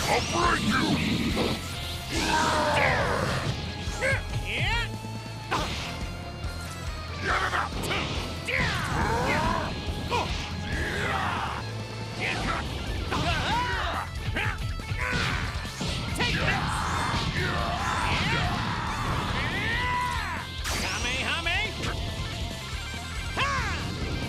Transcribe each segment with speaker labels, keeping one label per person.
Speaker 1: I'll break you!
Speaker 2: Take this! Kamehame! Ha!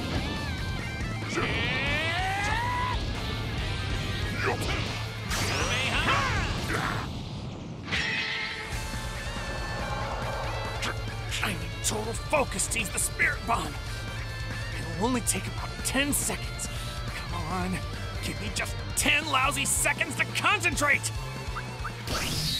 Speaker 2: I need total focus to use the Spirit Bomb. It'll only take about 10 seconds. Come on, give me just 10 lousy seconds to concentrate!